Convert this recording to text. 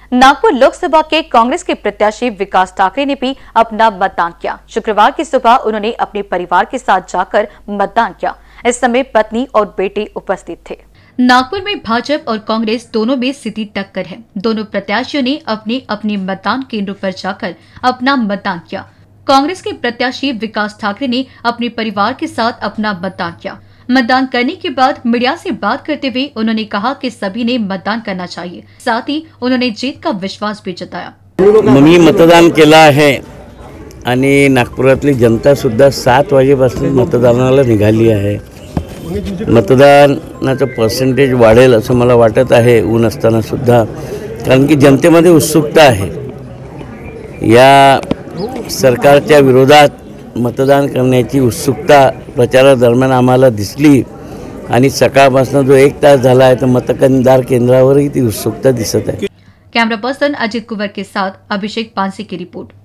नागपुर लोकसभा के कांग्रेस के प्रत्याशी विकास ठाकरे ने भी अपना मतदान किया। शुक्रवार की सुबह उन्होंने अपने परिवार के साथ जाकर मतदान किया। इस समय पत्नी और बेटे उपस्थित थे। नागपुर में भाजपा और कांग्रेस दोनों में स्थिति टक्कर है। दोनों प्रत्याशियों ने अपने अपने मतदान केंद्रों पर जाकर अपना मतदान किया। कांग्रेस के प्रत्याशी विकास ठाकरे ने अपने परिवार के साथ अपना मतदान किया। मतदान करने के बाद मीडिया से बात करते हुए उन्होंने कहा कि सभी ने मतदान करना चाहिए। साथ ही उन्होंने जीत का विश्वास भी जताया। मी मतदान केलं आहे आणि नागपुरातली जनता सुद्धा 7 वाजेपासून मतदानाला निघाली आहे। मतदानाचं पर्सेंटेज वाढेल असं मला वाटत आहे ऊन असताना सुद्धा, कारण की जनतेमध्ये उत्सुकता आहे। या सरकारच्या विरोधात मतदान करण्याची उत्सुकता प्रचारादरम्यान आम्हाला दिसली आणि सकाळपासून जो 1 तास झाला आहे तर मतदान केंद्रावरही ती उत्सुकता दिसत आहे। कैमरा पर्सन अजित कुंवर के साथ अभिषेक पांसे की रिपोर्ट।